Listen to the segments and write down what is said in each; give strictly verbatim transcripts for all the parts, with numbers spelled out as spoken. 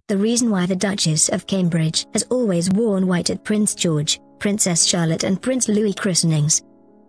The reason why the Duchess of Cambridge has always worn white at Prince George, Princess Charlotte and Prince Louis christenings.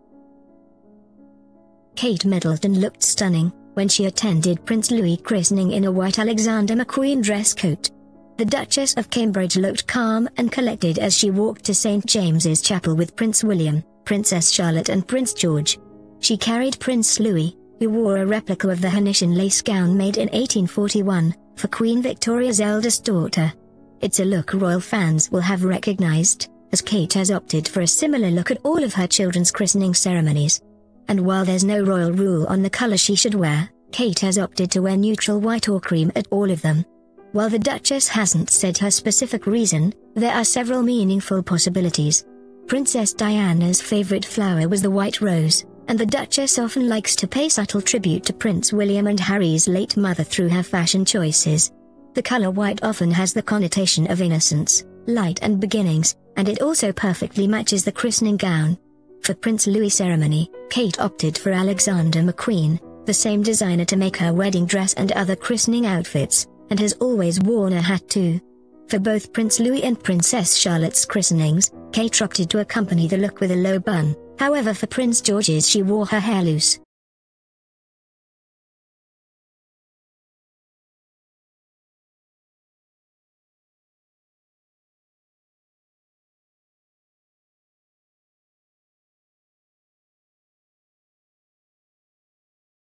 Kate Middleton looked stunning when she attended Prince Louis' christening in a white Alexander McQueen dress coat. The Duchess of Cambridge looked calm and collected as she walked to Saint James's Chapel with Prince William, Princess Charlotte and Prince George. She carried Prince Louis, who wore a replica of the Venetian lace gown made in eighteen forty-one, for Queen Victoria's eldest daughter. It's a look royal fans will have recognized, as Kate has opted for a similar look at all of her children's christening ceremonies. And while there's no royal rule on the color she should wear, Kate has opted to wear neutral white or cream at all of them. While the Duchess hasn't said her specific reason, there are several meaningful possibilities. Princess Diana's favorite flower was the white rose, and the Duchess often likes to pay subtle tribute to Prince William and Harry's late mother through her fashion choices. The color white often has the connotation of innocence, light and beginnings, and it also perfectly matches the christening gown. For Prince Louis' ceremony, Kate opted for Alexander McQueen, the same designer to make her wedding dress and other christening outfits, and has always worn a hat too. For both Prince Louis and Princess Charlotte's christenings, Kate opted to accompany the look with a low bun. However, for Prince George's she wore her hair loose.